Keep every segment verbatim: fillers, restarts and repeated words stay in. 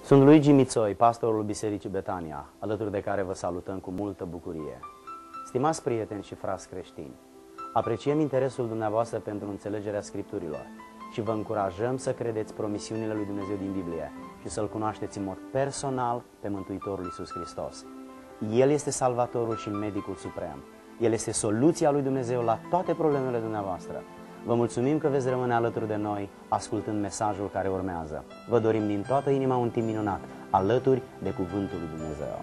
Sunt Luigi Mițoi, pastorul Bisericii Betania, alături de care vă salutăm cu multă bucurie. Stimați prieteni și frați creștini, apreciem interesul dumneavoastră pentru înțelegerea Scripturilor și vă încurajăm să credeți promisiunile lui Dumnezeu din Biblie și să-L cunoașteți în mod personal pe Mântuitorul Iisus Hristos. El este Salvatorul și Medicul Suprem. El este soluția lui Dumnezeu la toate problemele dumneavoastră. Vă mulțumim că veți rămâne alături de noi, ascultând mesajul care urmează. Vă dorim din toată inima un timp minunat, alături de Cuvântul lui Dumnezeu.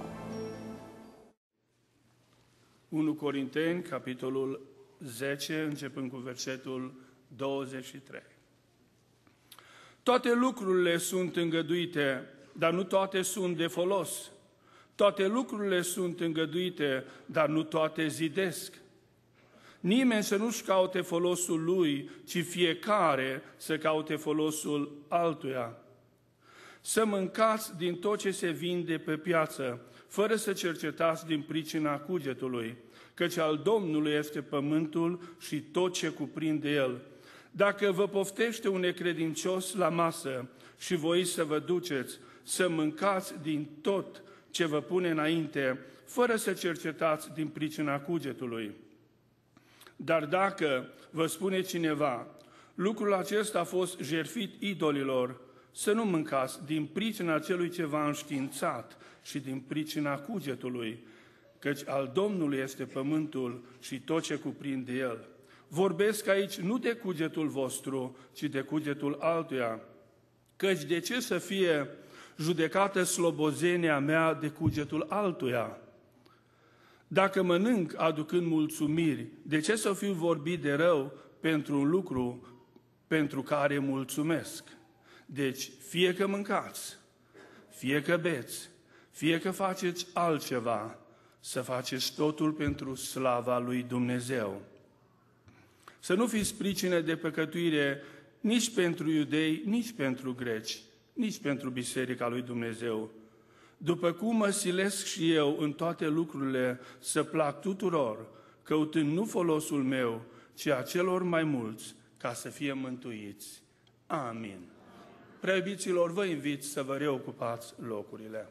unu Corinteni, capitolul zece, începând cu versetul douăzeci și trei. Toate lucrurile sunt îngăduite, dar nu toate sunt de folos. Toate lucrurile sunt îngăduite, dar nu toate zidesc. Nimeni să nu-și caute folosul lui, ci fiecare să caute folosul altuia. Să mâncați din tot ce se vinde pe piață, fără să cercetați din pricina cugetului, căci al Domnului este pământul și tot ce cuprinde el. Dacă vă poftește un necredincios la masă și voi să vă duceți, să mâncați din tot ce vă pune înainte, fără să cercetați din pricina cugetului. Dar dacă vă spune cineva, lucrul acesta a fost jertfit idolilor, să nu mâncați din pricina celui ce v-a înștiințat și din pricina cugetului, căci al Domnului este pământul și tot ce cuprinde el. Vorbesc aici nu de cugetul vostru, ci de cugetul altuia, căci de ce să fie judecată slobozenia mea de cugetul altuia? Dacă mănânc aducând mulțumiri, de ce să fiu vorbit de rău pentru un lucru pentru care mulțumesc? Deci, fie că mâncați, fie că beți, fie că faceți altceva, să faceți totul pentru slava lui Dumnezeu. Să nu fiți pricine de păcătuire nici pentru iudei, nici pentru greci, nici pentru Biserica lui Dumnezeu. După cum mă silesc și eu în toate lucrurile să plac tuturor, căutând nu folosul meu, ci a celor mai mulți, ca să fie mântuiți. Amin. Prea iubiților, vă invit să vă reocupați locurile.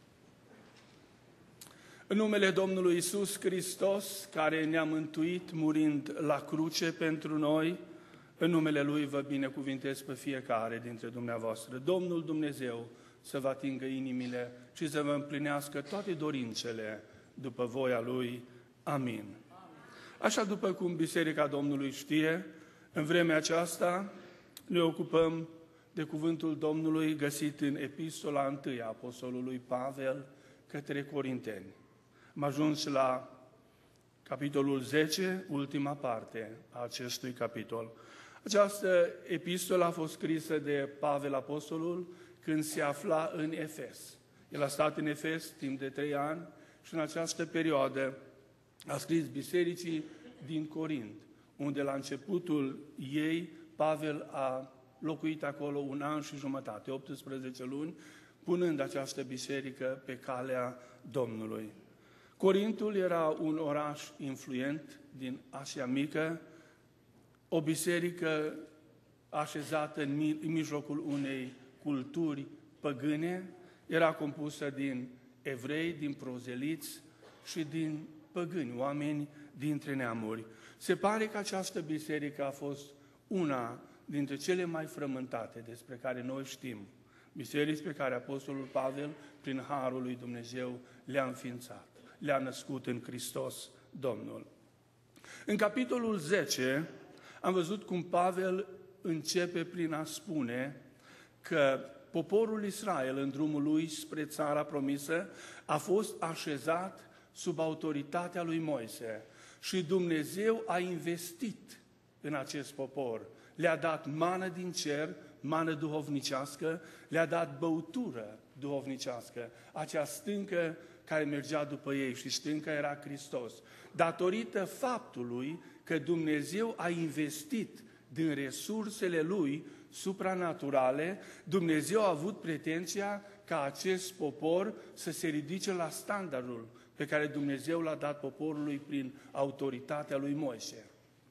În numele Domnului Iisus Hristos, care ne-a mântuit murind la cruce pentru noi, în numele Lui vă binecuvintez pe fiecare dintre dumneavoastră. Domnul Dumnezeu să vă atingă inimile și să vă împlinească toate dorințele după voia Lui. Amin. Așa după cum Biserica Domnului știe, în vremea aceasta ne ocupăm de cuvântul Domnului găsit în epistola întâi a apostolului Pavel către Corinteni. Am ajuns la capitolul zece, ultima parte a acestui capitol. Această epistolă a fost scrisă de Pavel apostolul când se afla în Efes. El a stat în Efes timp de trei ani și în această perioadă a scris bisericii din Corint, unde la începutul ei Pavel a locuit acolo un an și jumătate, optsprezece luni, punând această biserică pe calea Domnului. Corintul era un oraș influent din Asia Mică, o biserică așezată în mijlocul unei culturi păgâne, era compusă din evrei, din prozeliți și din păgâni, oameni dintre neamuri. Se pare că această biserică a fost una dintre cele mai frământate despre care noi știm, biserici pe care Apostolul Pavel, prin harul lui Dumnezeu, le-a înființat, le-a născut în Hristos Domnul. În capitolul zece am văzut cum Pavel începe prin a spune că poporul Israel, în drumul lui spre țara promisă, a fost așezat sub autoritatea lui Moise și Dumnezeu a investit în acest popor. Le-a dat mană din cer, mană duhovnicească, le-a dat băutură duhovnicească, acea stâncă care mergea după ei și stânca era Hristos. Datorită faptului că Dumnezeu a investit din resursele Lui supranaturale, Dumnezeu a avut pretenția ca acest popor să se ridice la standardul pe care Dumnezeu l-a dat poporului prin autoritatea lui Moise.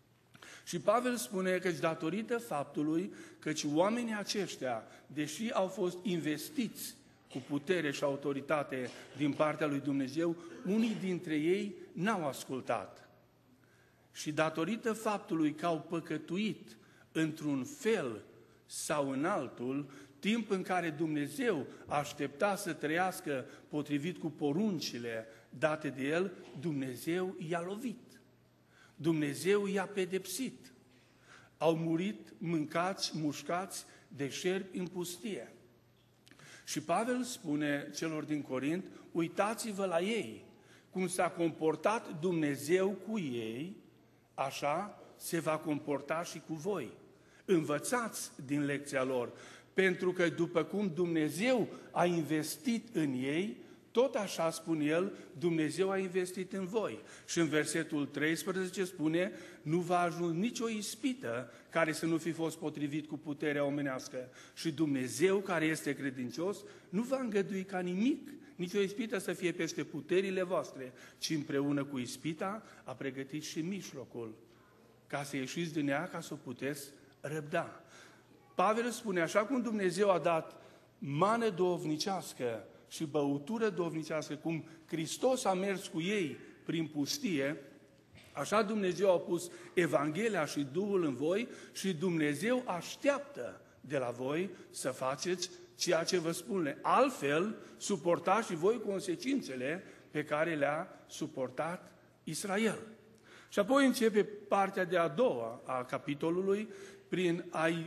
Și Pavel spune că datorită faptului că oamenii aceștia, deși au fost investiți cu putere și autoritate din partea lui Dumnezeu, unii dintre ei n-au ascultat. Și datorită faptului că au păcătuit într-un fel sau în altul, timp în care Dumnezeu aștepta să trăiască potrivit cu poruncile date de El, Dumnezeu i-a lovit. Dumnezeu i-a pedepsit. Au murit mâncați, mușcați de șerpi în pustie. Și Pavel spune celor din Corint, uitați-vă la ei, cum s-a comportat Dumnezeu cu ei, așa se va comporta și cu voi. Învățați din lecția lor, pentru că după cum Dumnezeu a investit în ei, tot așa, spune el, Dumnezeu a investit în voi. Și în versetul treisprezece spune, nu va ajunge nicio ispită care să nu fi fost potrivit cu puterea omenească. Și Dumnezeu, care este credincios, nu va îngădui ca nimic, nicio ispită să fie peste puterile voastre, ci împreună cu ispita a pregătit și mijlocul, ca să ieșiți din ea, ca să o puteți răbda. Pavel spune, așa cum Dumnezeu a dat mană dovnicească și băutură dovnicească, cum Hristos a mers cu ei prin pustie, așa Dumnezeu a pus Evanghelia și Duhul în voi și Dumnezeu așteaptă de la voi să faceți ceea ce vă spune. Altfel, suportați și voi consecințele pe care le-a suportat Israel. Și apoi începe partea de a doua a capitolului prin a-i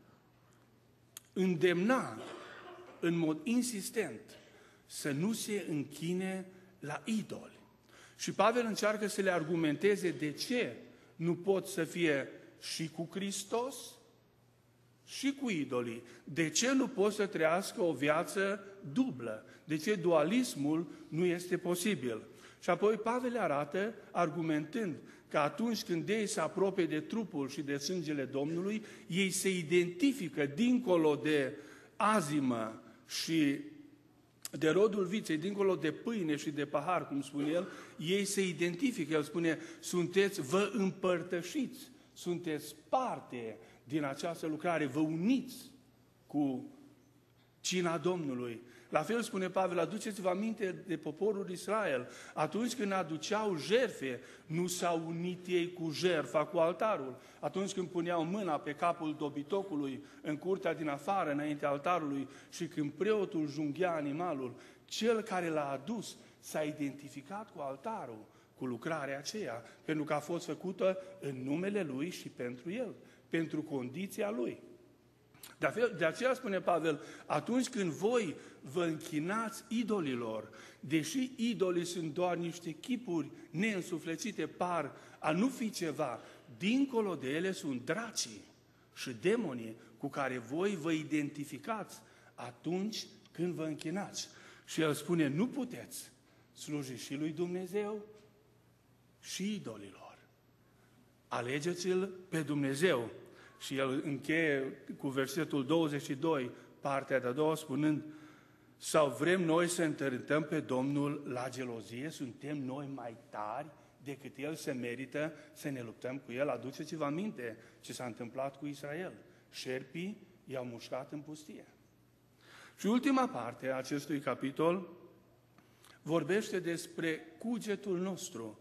îndemna în mod insistent să nu se închine la idoli. Și Pavel încearcă să le argumenteze de ce nu pot să fie și cu Hristos și cu idolii. De ce nu pot să trăiască o viață dublă? De ce dualismul nu este posibil? Și apoi Pavel arată, argumentând că atunci când ei se apropie de trupul și de sângele Domnului, ei se identifică dincolo de azimă și de rodul viței, dincolo de pâine și de pahar, cum spune el, ei se identifică. El spune, sunteți, vă împărtășiți, sunteți parte din această lucrare, vă uniți cu cina Domnului. La fel spune Pavel, aduceți-vă aminte de poporul Israel. Atunci când aduceau jertfe, nu s-au unit ei cu jertfa, cu altarul. Atunci când puneau mâna pe capul dobitocului în curtea din afară, înaintea altarului, și când preotul junghea animalul, cel care l-a adus s-a identificat cu altarul, cu lucrarea aceea, pentru că a fost făcută în numele lui și pentru el, pentru condiția lui. De aceea spune Pavel, atunci când voi vă închinați idolilor, deși idolii sunt doar niște chipuri neînsuflețite, par a nu fi ceva, dincolo de ele sunt dracii și demonii cu care voi vă identificați atunci când vă închinați. Și el spune, nu puteți sluji și lui Dumnezeu și idolilor. Alegeți-l pe Dumnezeu. Și el încheie cu versetul douăzeci și doi, partea de-a doua, spunând, sau vrem noi să întărâtăm pe Domnul la gelozie? Suntem noi mai tari decât El se merită să ne luptăm cu El? Aduceți-vă aminte ce s-a întâmplat cu Israel. Șerpii i-au mușcat în pustie. Și ultima parte a acestui capitol vorbește despre cugetul nostru.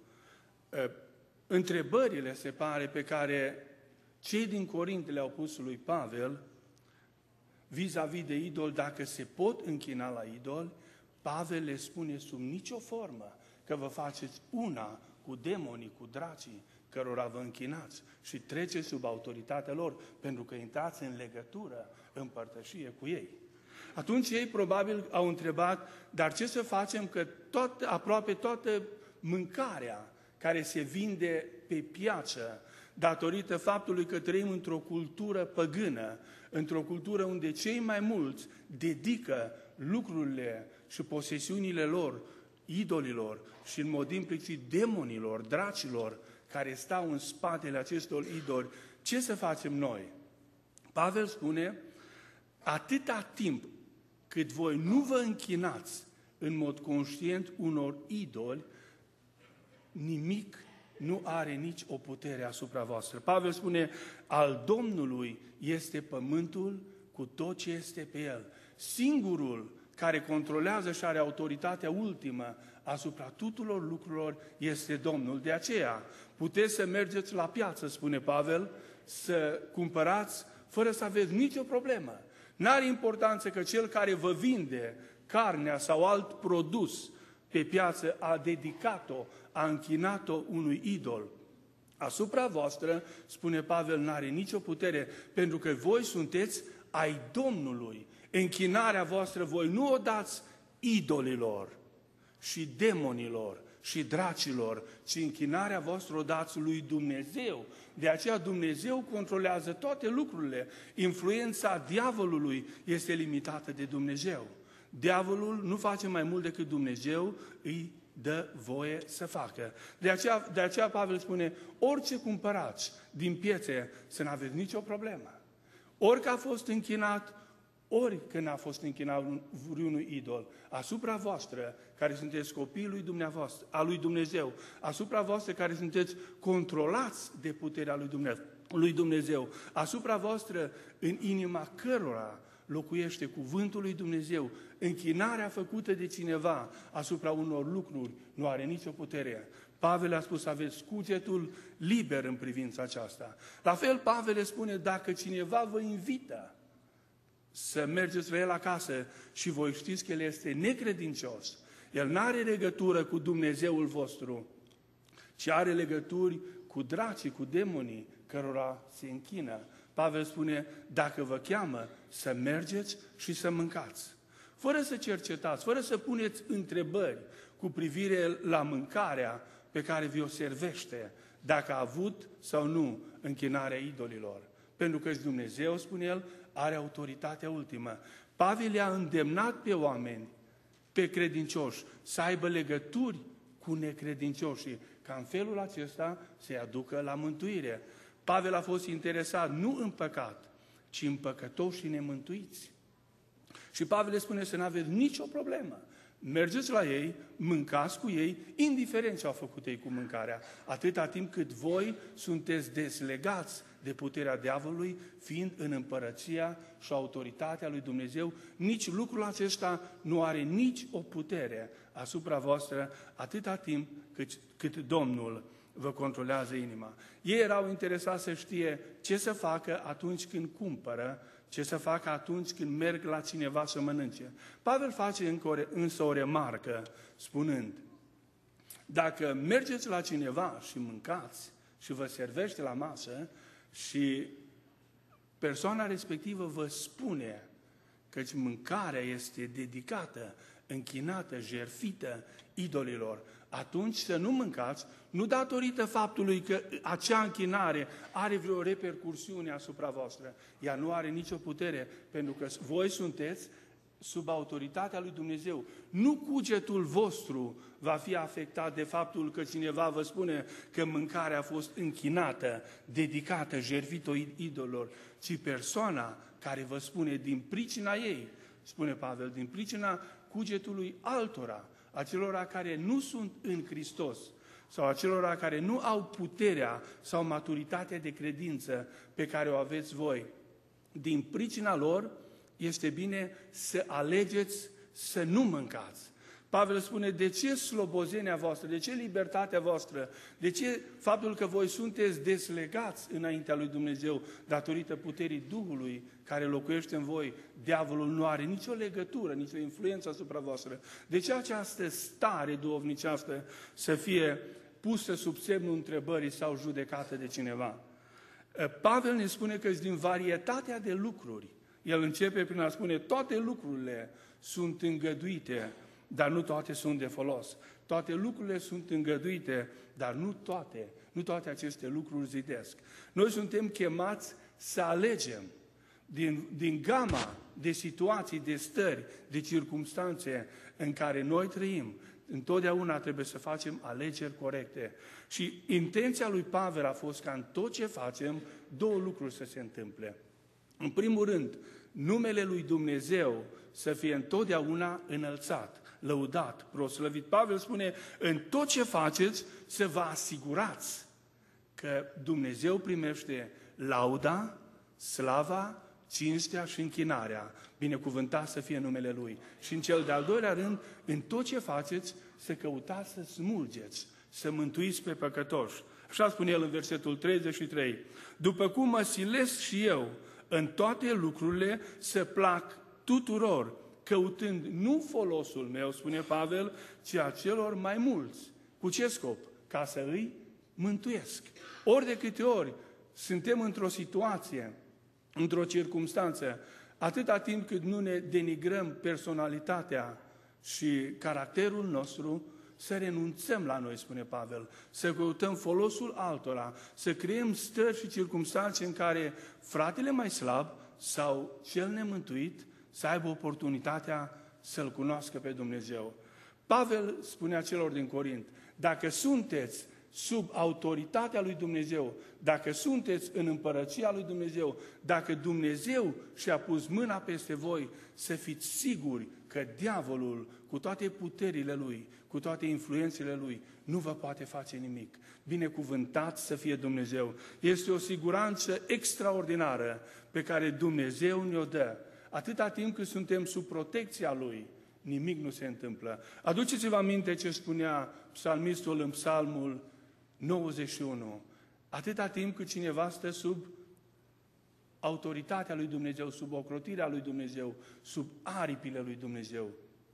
Întrebările, se pare, pe care cei din Corint le-au pus lui Pavel vis-a-vis de idol, dacă se pot închina la idol, Pavel le spune sub nicio formă că vă faceți una cu demonii, cu dracii, cărora vă închinați și treceți sub autoritatea lor, pentru că intrați în legătură, în părtășie cu ei. Atunci ei probabil au întrebat, dar ce să facem că tot, aproape toată mâncarea care se vinde pe piață, datorită faptului că trăim într-o cultură păgână, într-o cultură unde cei mai mulți dedică lucrurile și posesiunile lor idolilor și în mod implicit demonilor, dracilor care stau în spatele acestor idoli, ce să facem noi? Pavel spune, atâta timp cât voi nu vă închinați în mod conștient unor idoli, nimic nu are nici o putere asupra voastră. Pavel spune, al Domnului este pământul cu tot ce este pe el. Singurul care controlează și are autoritatea ultimă asupra tuturor lucrurilor este Domnul. De aceea puteți să mergeți la piață, spune Pavel, să cumpărați fără să aveți nicio problemă. N-are importanță că cel care vă vinde carnea sau alt produs pe piață a dedicat-o, a închinat-o unui idol. Asupra voastră, spune Pavel, n-are nicio putere, pentru că voi sunteți ai Domnului. Închinarea voastră voi nu o dați idolilor și demonilor și dracilor, ci închinarea voastră o dați lui Dumnezeu. De aceea Dumnezeu controlează toate lucrurile. Influența diavolului este limitată de Dumnezeu. Diavolul nu face mai mult decât Dumnezeu îi dă voie să facă. De aceea, de aceea Pavel spune, orice cumpărați din piețe să n-aveți nicio problemă. Orică a fost închinat, ori când a fost închinat vreunui idol, asupra voastră, care sunteți copiii lui dumneavoastră, a lui Dumnezeu, asupra voastră care sunteți controlați de puterea lui Dumnezeu, lui Dumnezeu, asupra voastră în inima cărora locuiește cuvântul lui Dumnezeu, închinarea făcută de cineva asupra unor lucruri nu are nicio putere. Pavel a spus, aveți cugetul liber în privința aceasta. La fel, Pavel le spune, dacă cineva vă invită să mergeți la el acasă și voi știți că el este necredincios, el nu are legătură cu Dumnezeul vostru, ci are legături cu dracii, cu demonii, cărora se închină. Pavel spune, dacă vă cheamă, să mergeți și să mâncați. Fără să cercetați, fără să puneți întrebări cu privire la mâncarea pe care vi-o servește, dacă a avut sau nu închinarea idolilor. Pentru că Dumnezeu, spune el, are autoritatea ultimă. Pavel i-a îndemnat pe oameni, pe credincioși, să aibă legături cu necredincioșii, ca în felul acesta să-i aducă la mântuire. Pavel a fost interesat nu în păcat, ci în păcătoși și nemântuiți. Și Pavel le spune să nu aveți nicio problemă. Mergeți la ei, mâncați cu ei, indiferent ce au făcut ei cu mâncarea, atâta timp cât voi sunteți deslegați de puterea diavolului, fiind în împărăția și autoritatea lui Dumnezeu, nici lucrul acesta nu are nici o putere asupra voastră, atâta timp cât, cât Domnul vă controlează inima. Ei erau interesați să știe ce să facă atunci când cumpără, ce să facă atunci când merg la cineva să mănânce. Pavel face însă o remarcă spunând, dacă mergeți la cineva și mâncați și vă servește la masă și persoana respectivă vă spune că mâncarea este dedicată, închinată, jertfită idolilor, atunci să nu mâncați, nu datorită faptului că acea închinare are vreo repercursiune asupra voastră. Ea nu are nicio putere, pentru că voi sunteți sub autoritatea lui Dumnezeu. Nu cugetul vostru va fi afectat de faptul că cineva vă spune că mâncarea a fost închinată, dedicată, jertfită idolilor, ci persoana care vă spune din pricina ei, spune Pavel, din pricina cugetului altora, acelora care nu sunt în Hristos sau acelora care nu au puterea sau maturitatea de credință pe care o aveți voi. Din pricina lor este bine să alegeți să nu mâncați. Pavel spune, de ce slobozenia voastră, de ce libertatea voastră, de ce faptul că voi sunteți deslegați înaintea lui Dumnezeu datorită puterii Duhului care locuiește în voi, diavolul nu are nicio legătură, nicio influență asupra voastră. De ce această stare duhovnicească să fie pusă sub semnul întrebării sau judecată de cineva? Pavel ne spune că din varietatea de lucruri, el începe prin a spune, toate lucrurile sunt îngăduite, dar nu toate sunt de folos. Toate lucrurile sunt îngăduite, dar nu toate, nu toate aceste lucruri zidesc. Noi suntem chemați să alegem din, din gama de situații, de stări, de circumstanțe în care noi trăim. Întotdeauna trebuie să facem alegeri corecte. Și intenția lui Pavel a fost ca în tot ce facem, două lucruri să se întâmple. În primul rând, numele lui Dumnezeu să fie întotdeauna înălțat, lăudat, proslăvit. Pavel spune, în tot ce faceți, să vă asigurați că Dumnezeu primește lauda, slava, cinstea și închinarea, binecuvântat să fie numele Lui. Și în cel de-al doilea rând, în tot ce faceți, să căutați să smulgeți, să mântuiți pe păcătoși. Așa spune el în versetul treizeci și trei. După cum mă silesc și eu în toate lucrurile să plac tuturor, căutând nu folosul meu, spune Pavel, ci a celor mai mulți. Cu ce scop? Ca să îi mântuiesc. Ori de câte ori suntem într-o situație, într-o circumstanță, atâta timp cât nu ne denigrăm personalitatea și caracterul nostru, să renunțăm la noi, spune Pavel, să căutăm folosul altora, să creăm stări și circumstanțe în care fratele mai slab sau cel nemântuit să aibă oportunitatea să-L cunoască pe Dumnezeu. Pavel spunea celor din Corint, dacă sunteți sub autoritatea lui Dumnezeu, dacă sunteți în împărăția lui Dumnezeu, dacă Dumnezeu și-a pus mâna peste voi, să fiți siguri că diavolul, cu toate puterile lui, cu toate influențele lui, nu vă poate face nimic. Binecuvântat să fie Dumnezeu. Este o siguranță extraordinară pe care Dumnezeu ne-o dă. Atâta timp cât suntem sub protecția Lui, nimic nu se întâmplă. Aduceți-vă aminte ce spunea psalmistul în psalmul nouăzeci și unu. Atâta timp cât cineva stă sub autoritatea lui Dumnezeu, sub ocrotirea lui Dumnezeu, sub aripile lui Dumnezeu,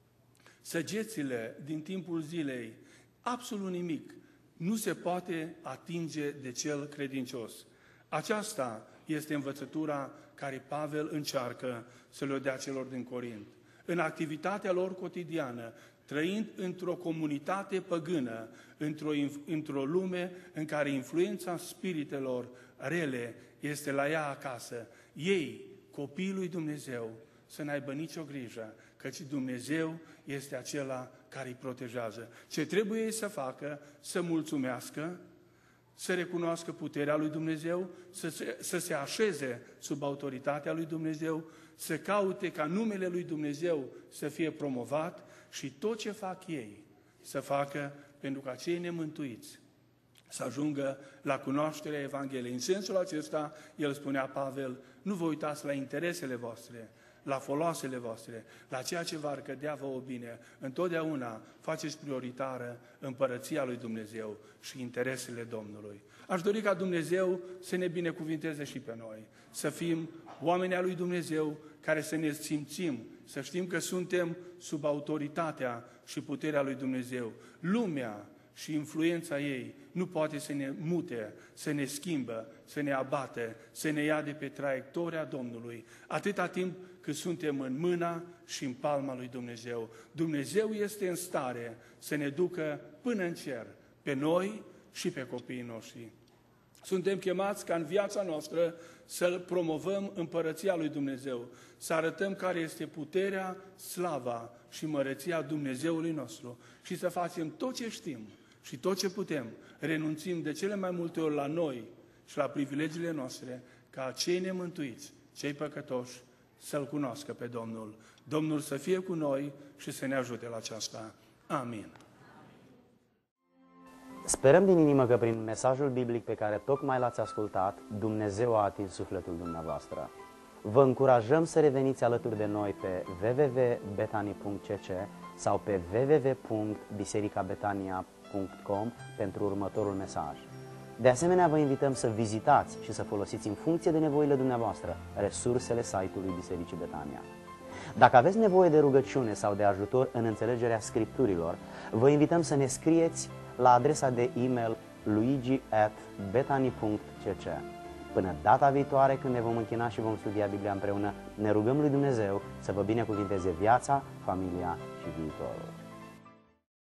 săgețile din timpul zilei, absolut nimic nu se poate atinge de cel credincios. Aceasta este învățătura care Pavel încearcă să le dea celor din Corint. În activitatea lor cotidiană, trăind într-o comunitate păgână, într-o, într-o lume în care influența spiritelor rele este la ea acasă, ei, copiii lui Dumnezeu, să n-aibă nicio grijă, căci Dumnezeu este acela care îi protejează. Ce trebuie ei să facă? Să mulțumească, să recunoască puterea lui Dumnezeu, să se, să se așeze sub autoritatea lui Dumnezeu, să caute ca numele lui Dumnezeu să fie promovat și tot ce fac ei să facă pentru ca cei nemântuiți să ajungă la cunoașterea Evangheliei. În sensul acesta, el spunea Pavel, nu vă uitați la interesele voastre, la foloasele voastre, la ceea ce v-ar cădea vouă bine. Întotdeauna faceți prioritară împărăția lui Dumnezeu și interesele Domnului. Aș dori ca Dumnezeu să ne binecuvinteze și pe noi, să fim oameni al lui Dumnezeu care să ne simțim, să știm că suntem sub autoritatea și puterea lui Dumnezeu. Lumea și influența ei nu poate să ne mute, să ne schimbă, să ne abate, să ne ia de pe traiectoria Domnului, atâta timp cât suntem în mâna și în palma lui Dumnezeu. Dumnezeu este în stare să ne ducă până în cer, pe noi și pe copiii noștri. Suntem chemați ca în viața noastră să promovăm împărăția lui Dumnezeu, să arătăm care este puterea, slava și măreția Dumnezeului nostru și să facem tot ce știm și tot ce putem, renunțim de cele mai multe ori la noi și la privilegiile noastre, ca cei nemântuiți, cei păcătoși, să-L cunoască pe Domnul. Domnul să fie cu noi și să ne ajute la aceasta. Amin. Sperăm din inimă că prin mesajul biblic pe care tocmai l-ați ascultat, Dumnezeu a atins sufletul dumneavoastră. Vă încurajăm să reveniți alături de noi pe w w w punct betani punct c c sau pe w w w punct biserica betania punct com pentru următorul mesaj. De asemenea, vă invităm să vizitați și să folosiți în funcție de nevoile dumneavoastră resursele site-ului Bisericii Betania. Dacă aveți nevoie de rugăciune sau de ajutor în înțelegerea Scripturilor, vă invităm să ne scrieți la adresa de e-mail luigi at betani punct c c. Până data viitoare, când ne vom închina și vom studia Biblia împreună, ne rugăm lui Dumnezeu să vă binecuvinteze viața, familia și viitorul.